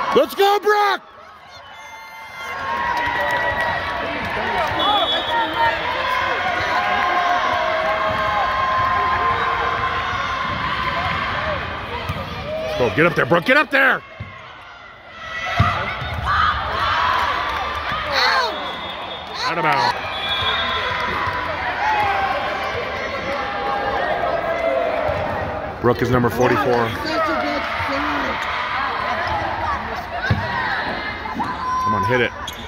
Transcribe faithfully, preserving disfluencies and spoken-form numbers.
Let's go, Brock! Let's go. Get up there, Brooke. Get up there! Out of bounds. Brooke is number forty-four. Come on, hit it.